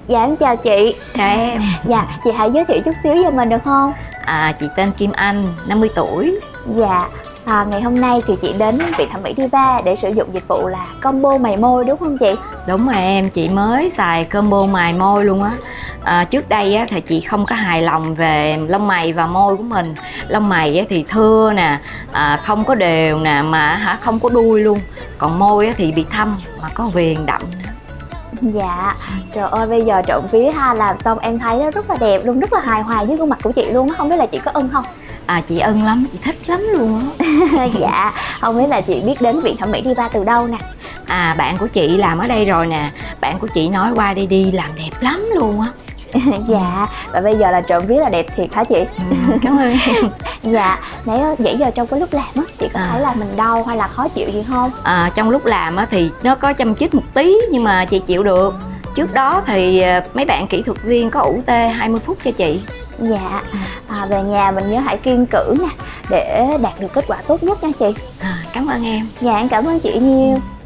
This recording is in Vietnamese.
Dạ em chào chị. Chào em. Dạ, chị hãy giới thiệu chút xíu về mình được không? Chị tên Kim Anh, 50 tuổi. Dạ, ngày hôm nay thì chị đến Viện Thẩm mỹ Diva để sử dụng dịch vụ là combo mày môi đúng không chị? Đúng rồi em, chị mới xài combo mài môi luôn á. Trước đây á, thì chị không có hài lòng về lông mày và môi của mình. Lông mày á, thì thưa nè, không có đều nè, mà không có đuôi luôn. Còn môi á, thì bị thâm mà có viền đậm nữa. Dạ, trời ơi bây giờ trộm vía ha, làm xong em thấy nó rất là đẹp luôn, rất là hài hòa với gương mặt của chị luôn á. Không biết là chị có ưng không? Chị ưng lắm, chị thích lắm luôn á. Dạ, không biết là chị biết đến Viện Thẩm mỹ Diva từ đâu nè? Bạn của chị làm ở đây rồi nè. Bạn của chị nói qua đây đi làm đẹp lắm luôn á. Dạ, và bây giờ là trộm vía là đẹp thiệt hả chị? Cảm ơn em. Dạ, nãy giờ trong cái lúc làm á, chị có thấy là mình đau hay là khó chịu gì không? Trong lúc làm á thì nó có châm chích một tí nhưng mà chị chịu được. Trước đó thì mấy bạn kỹ thuật viên có ủ tê 20 phút cho chị. Dạ, về nhà mình nhớ hãy kiêng cữ nha, để đạt được kết quả tốt nhất nha chị. Cảm ơn em. Dạ, em cảm ơn chị nhiều.